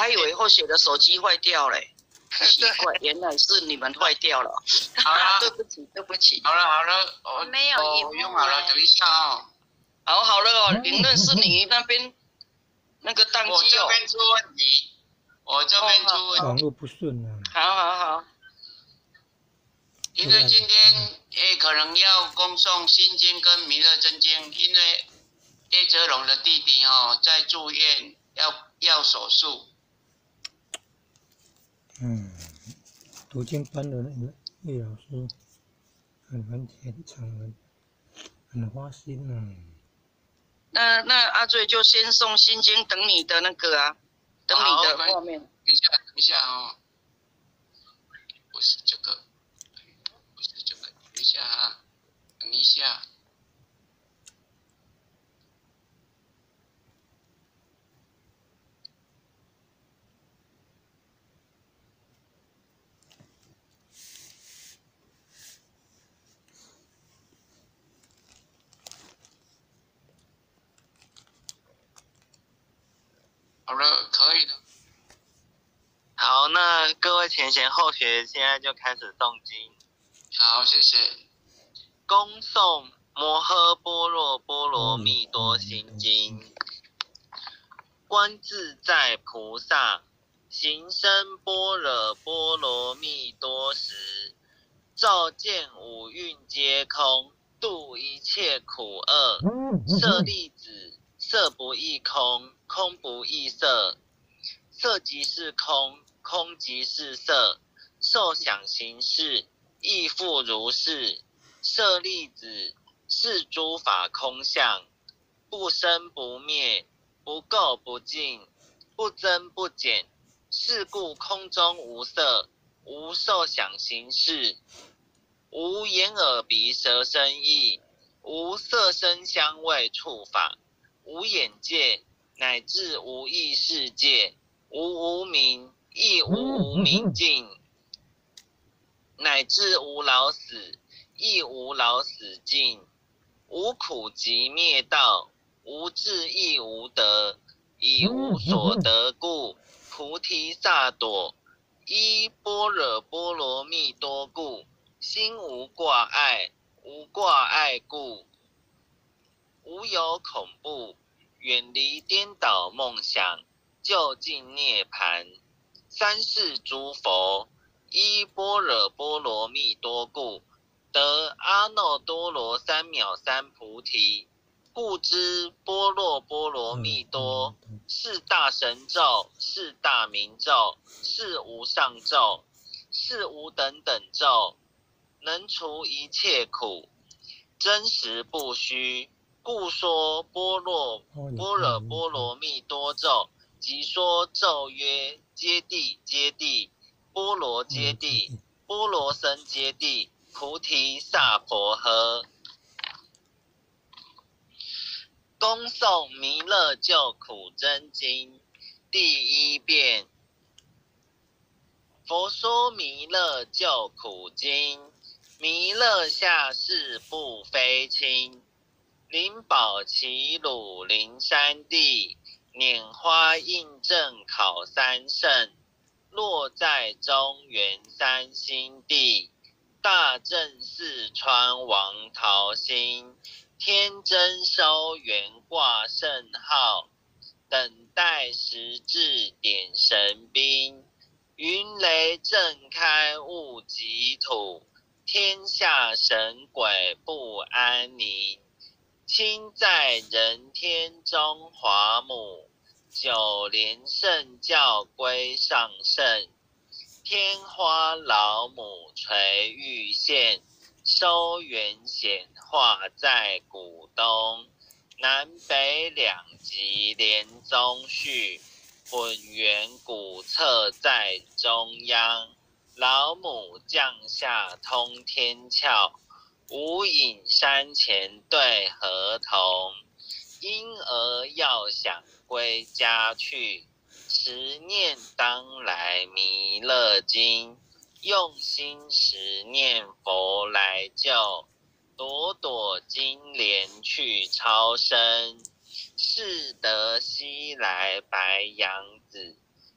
还以为后雪的手机坏掉嘞，奇怪，原来是你们坏掉了。 好了， 对不起，对不起。 好了，我没有荧幕用好了，等一下哦。 好了哦，评论是你那边那个宕我机哦。 这边出问题，我这边出问题。 网络不顺啊。 好。 因为今天可能要恭送心经跟弥勒真经，因为叶泽龙的弟弟在住院要手术。 读经班的叶老师很虔诚，很花心啊。 那阿醉就先送心经，等你的那个啊，等你的画面。 等一下哦，不是这个，等一下啊，等一下。好了，可以了。 好，那各位前贤后学现在就开始诵经。 好，谢谢。 恭诵摩诃般若波罗蜜多心经。观自在菩萨行深般若波罗蜜多时，照见五蕴皆空，度一切苦厄。舍利子，色不异空，空不异色，色即是空，空即是色，受想行识亦复如是。舍利子，是诸法空相，不生不灭，不垢不净，不增不减。是故空中无色，无受想行识，无眼耳鼻舌身意，无色声香味触法，无眼界，乃至无意识界，无无明，亦无无明尽，乃至无老死，亦无老死尽。无苦集灭道，无智亦无得，以无所得故，菩提萨埵依般若波罗蜜多故，心无挂碍，无挂碍故，无有恐怖，远离颠倒梦想，究竟涅槃。三世诸佛依般若波罗蜜多故，得阿耨多罗三藐三菩提。故知般若波罗蜜多是大神咒，是大明咒，是无上咒，是无等等咒，能除一切苦，真实不虚。故说般若波罗蜜多咒，即说咒曰：揭谛揭谛，波罗揭谛，波罗僧揭谛，菩提萨婆诃。恭诵弥勒救苦真经第一遍。佛说弥勒救苦经，弥勒下世不非轻。灵宝齐鲁灵山地，拈花印证考三圣。落在中原三星地，大正四川王桃心。天真收圆挂圣号，等待时至点神兵。云雷震开物极土，天下神鬼不安宁。亲在人天中华母，九莲圣教归上圣。天花老母垂玉线，收圆显化在古东。南北两极连宗序，混元古册在中央。老母降下通天窍，无影山前对河童。婴儿要想归家去，持念当来弥勒经。用心实念佛来救，朵朵金莲去超生。是得西来白羊子，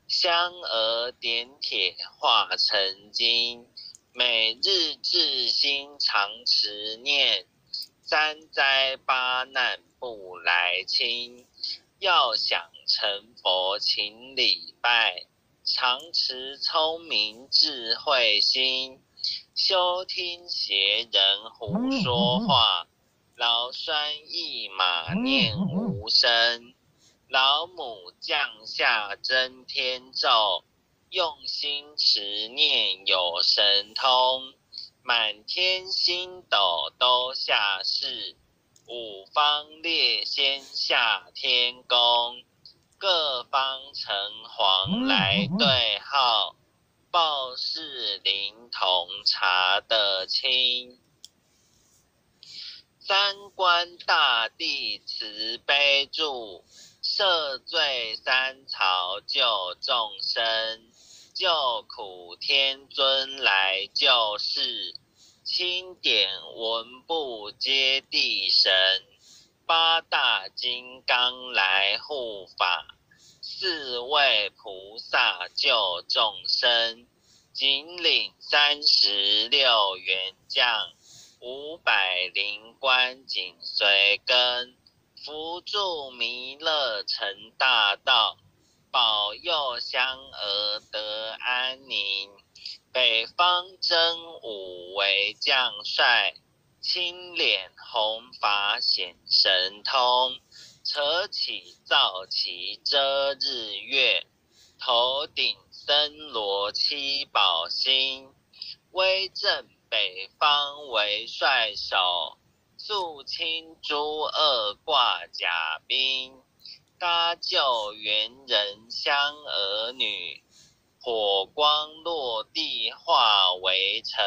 香而点铁化成金，每日至心常持念，三灾八难不来侵。要想成佛请礼拜，常持聪明智慧心。休听邪人胡说话，劳酸一马念无声。老母降下真天咒，用心持念有神通。满天星斗都下世，五方列仙下天宫。各方城隍来对号，报事灵童查得清。三官大帝慈悲助，赦罪三曹救众生。救苦天尊来救世，钦点文部接地神。八大金刚来护法，四位菩萨救众生。仅领36员将，500灵官紧随跟。扶助弥勒成大道，保佑香儿得安宁。北方真武为将帅，青脸红发显神通。扯起皂旗遮日月，头顶森罗七宝星。威震北方为帅首，肃清诸恶挂甲兵。搭救猿人香儿女，火光落地化为尘。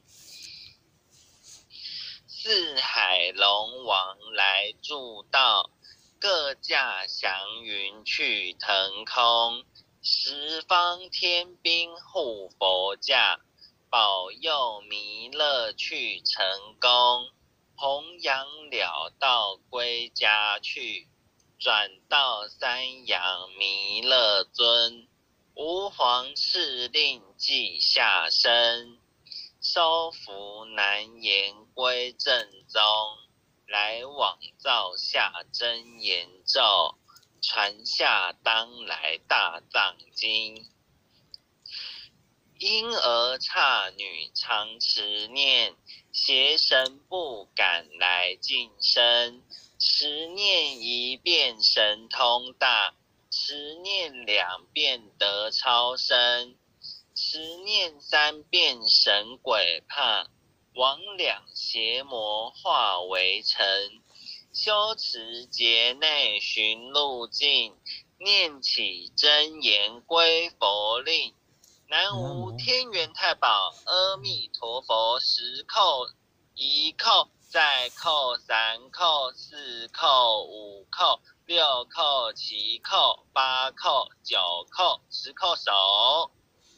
四海龙王来助道，各驾祥云去腾空。十方天兵护佛驾，保佑弥勒去成功。弘扬了道归家去，转到三阳弥勒尊。吾皇敕令即下生，收服难言归正宗。来往造下真言咒，传下当来大藏经。婴儿刹女常持念，邪神不敢来近身。持念一遍神通大，持念2遍得超生。持念3遍神鬼怕，魍魉邪魔化为尘。修持劫内寻路径，念起真言归佛令。南无天元太保阿弥陀佛，10叩1叩再叩3叩4叩5叩6叩7叩8叩9叩10叩手。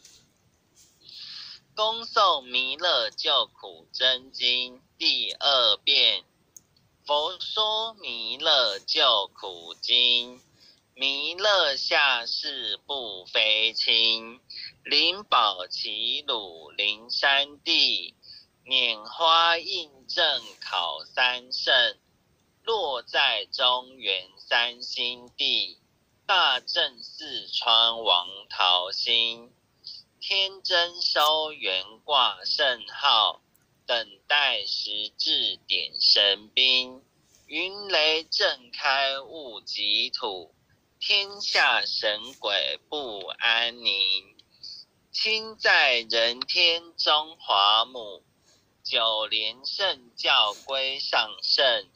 恭诵弥勒救苦真经第2遍。佛说弥勒救苦经，弥勒下世不非轻。灵宝齐鲁灵山地，拈花印证考三圣。落在中原三星地，大正四川王桃心。天真收元挂圣号，等待时至点神兵。云雷震开物极土，天下神鬼不安宁。亲在人天中华母，九莲圣教归上圣。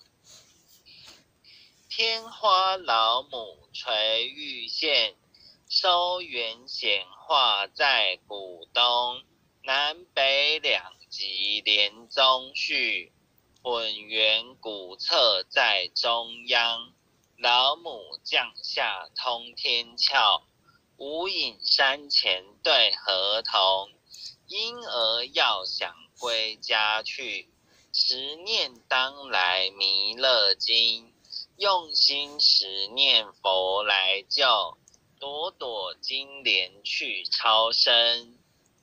天花老母垂玉线，收元显化在古东。南北2极连宗序，混元古册在中央。老母降下通天窍，无影山前对河童。婴儿要想归家去，持念当来弥勒经。用心持念佛来救， 朵朵金莲去超生。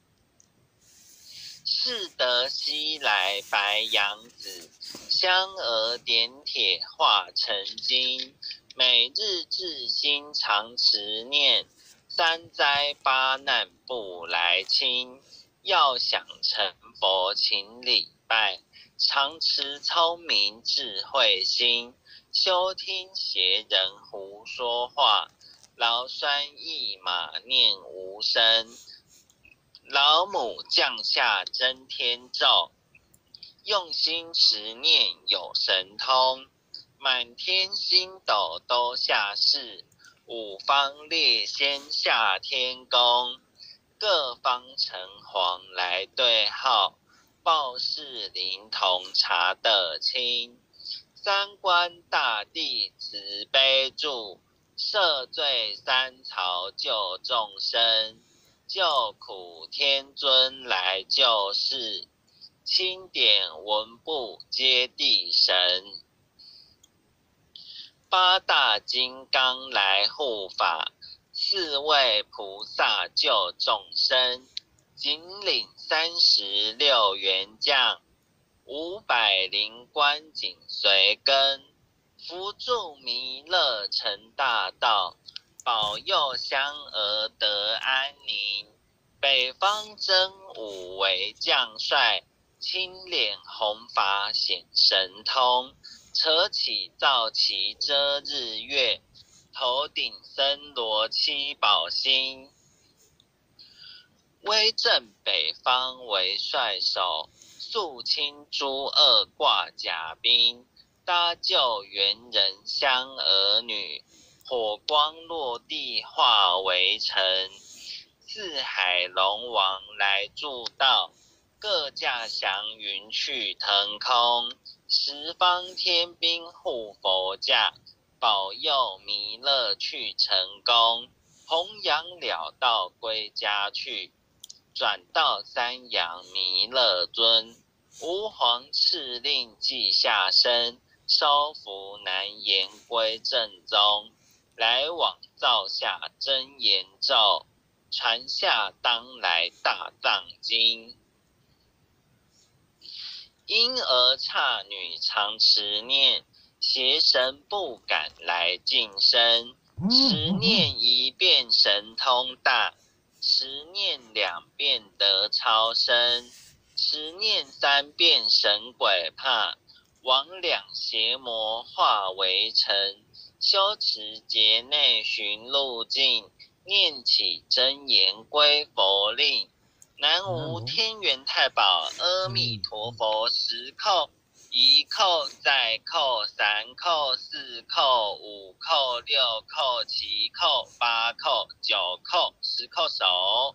适得西来白杨子，香而点铁化成金。每日至心常持念，三灾八难不来侵。要想成佛请礼拜，常持聪明智慧心。休听邪人胡说话，劳酸一马念无声。老母降下真天咒，用心持念有神通。满天星斗都下世，五方列仙下天宫。各方城隍来对号，报事灵童查得清。三官大帝慈悲助，赦罪三曹救众生。救苦天尊来救世，钦点文部接地神。八大金刚来护法，四位菩萨救众生。紧领36员将，500灵官紧随跟。扶助弥勒成大道，保佑香儿得安宁。北方真武为将帅，青脸红发显神通。扯起皂旗遮日月，头顶森罗七宝星。威震北方为帅首，肃清诸恶挂甲兵。搭救猿人香儿女，火光落地化为尘。四海龙王来助道，各驾祥云去腾空。十方天兵护佛驾，保佑弥勒去成功。弘扬了道归家去，转到三阳弥勒尊。吾皇敕令记下身，收服难言归正宗。来往造下真言咒，传下当来大藏经。婴儿刹女常持念，邪神不敢来近身。持念一遍神通大，持念2遍得超生。持念3遍神鬼怕，魍魉邪魔化为尘。修持劫内寻路径，念起真言归佛令。南无天元太保阿弥陀佛，10叩，1叩，再叩，3叩，4叩，5叩，6叩，7叩，8叩，9叩，10叩手。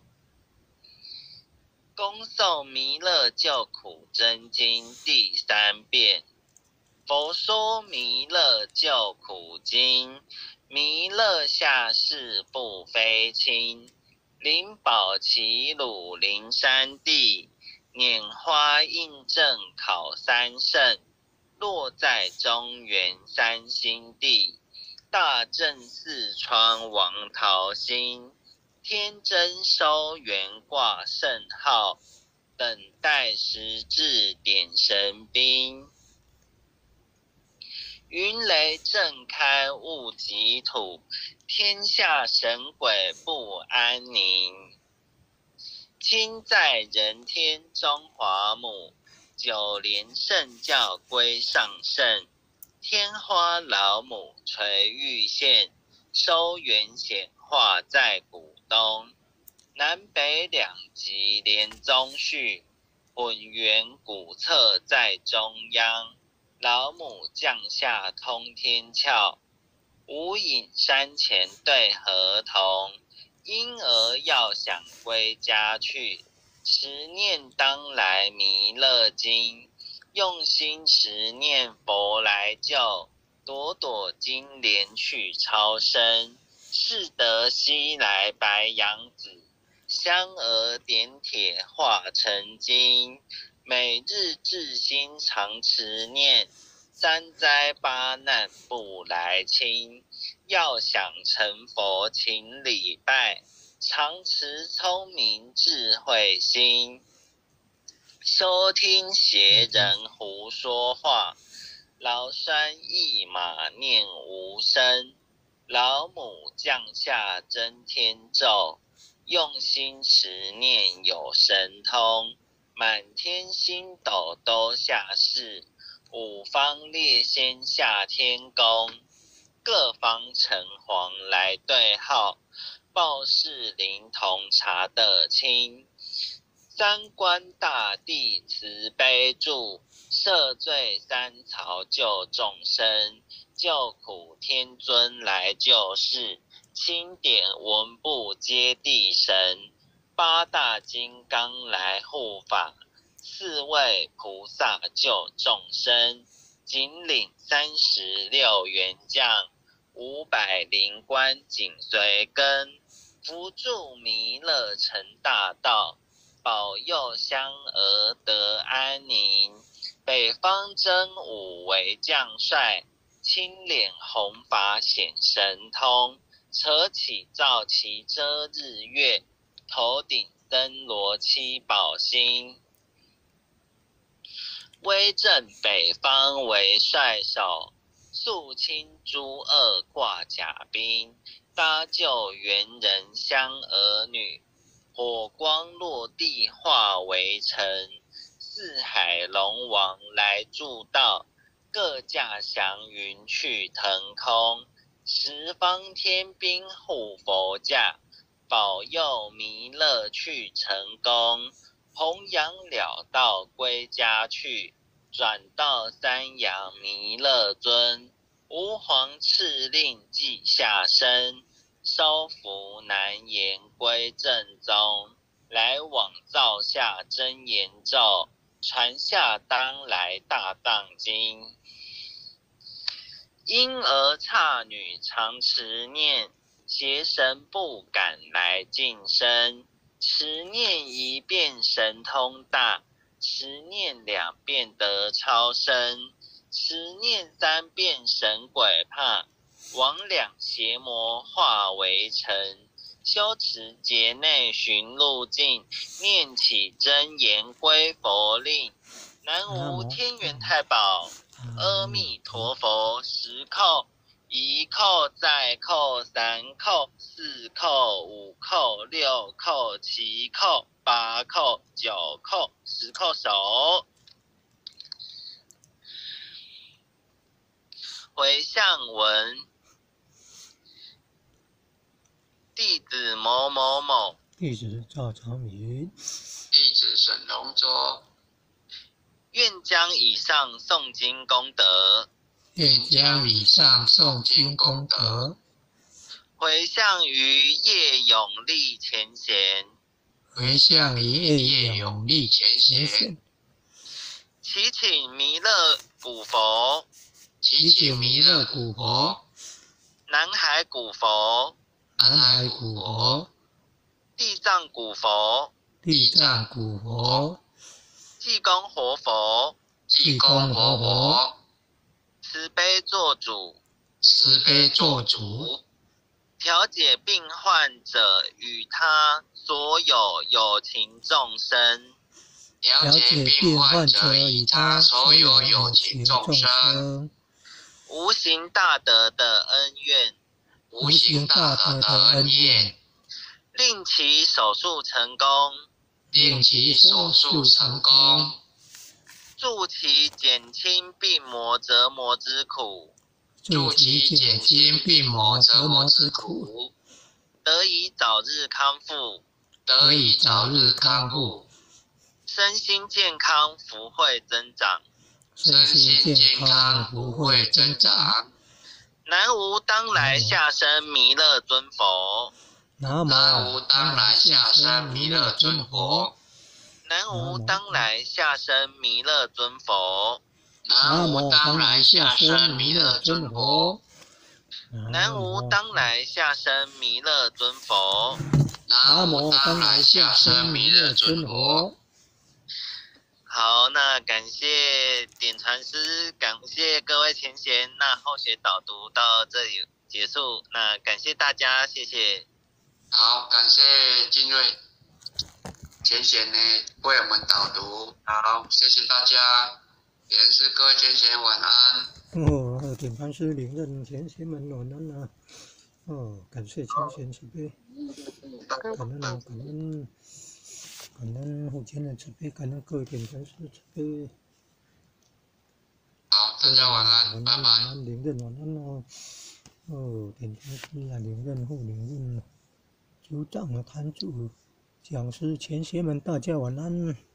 恭诵弥勒救苦真经第3遍。佛说弥勒救苦经，弥勒下世不非轻。灵宝齐鲁灵山地，拈花印证考三圣。落在中原三星地，大正四川王桃心。天真收元挂圣号，等待时至点神兵。云雷震开雾极土，天下神鬼不安宁。亲在人天中华母，九莲圣教归上圣。天花老母垂玉线，收元显化在古东。南北两极连宗序，混元古册在中央。老母降下通天窍，无影山前对河童。婴儿要想归家去，持念当来弥勒经。用心持念佛来救，朵朵金莲去超生。适得西来白杨子，香儿点铁化成金。每日至心常持念，三灾八难不来侵。 要想成佛请礼拜，常持聪明智慧心。收听邪人胡说话，劳酸一马念无声。老母降下真天咒，用心持念有神通。满天星斗都下世，五方列仙下天宫。各方城隍来对号，报事灵童查得清。三官大帝慈悲助，赦罪三曹救众生。救苦天尊来救世，钦点文部接地神。八大金刚来护法，四位菩萨救众生。紧领36员将，500灵官紧随跟。扶助弥勒成大道，保佑香儿得安宁。北方真武为将帅，青脸红发显神通。扯起皂旗遮日月，头顶灯罗七宝星。威震北方为帅首，肃清诸恶挂甲兵。搭救猿人香儿女，火光落地化为尘。四海龙王来助道，各驾祥云去腾空。十方天兵护佛驾，保佑弥勒去成功。弘扬了道归家去，转到三阳弥勒尊。吾皇敕令记下生，收服难言归正宗。来往造下真言咒，传下当来大藏经。婴儿刹女常持念，邪神不敢来近身。持念一遍神通大，持念2遍得超生。持念3遍神鬼怕，魍魉邪魔化为尘。修持劫内寻路径，念起真言归佛令。南无天元太保阿弥陀佛，10叩，1叩再叩3叩4叩5叩6叩7叩8叩9叩10叩手。回向文：弟子某某某， 弟子赵长明， 弟子沈龙舟， 愿将以上诵经功德， 愿将以上诵经功德， 回向于叶永利前贤， 回向于叶永利前贤， 祈请弥勒古佛， 祈请弥勒古佛， 南海古佛， 南海古佛， 地藏古佛， 地藏古佛， 济公活佛， 济公活佛， 慈悲做主， 慈悲做主， 调解病患者与他所有有情众生， 了解病患者与他所有有情众生， 无形大德的恩怨， 无形大德的恩怨， 令其手术成功， 令其手术成功， 助其减轻病魔折磨之苦， 助其减轻病魔折磨之苦， 得以早日康复， 得以早日康复， 身心健康，福慧增长。 身心健康，福慧增长。 南无当来下生弥勒尊佛， 南南无当来下生弥勒尊佛， 南无当来下生弥勒尊佛， 南无当来下生弥勒尊佛， 南无当来下生弥勒尊佛， 南无当来下生弥勒尊佛。 好，那感谢点传师，感谢各位前贤，那后学导读到这里结结束。那感谢大家，谢谢。 好，感谢金瑞、浅显呢为我们导读。好，谢谢大家，也是各位浅显晚安。 哦，点盘师领任浅显们晚安啊！哦，感谢浅显慈悲，感恩啊，感恩后天的慈悲，感恩各位点盘师慈悲。 好，大家晚安，拜拜。 晚安，领任晚安哦。哦，点盘师啊，领任后领任，酋长啊，坛主、讲师、前贤们，大家晚安。